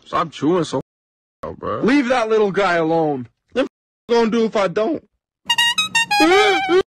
Stop chewing so out, bro. Leave that little guy alone. What gonna do if I don't?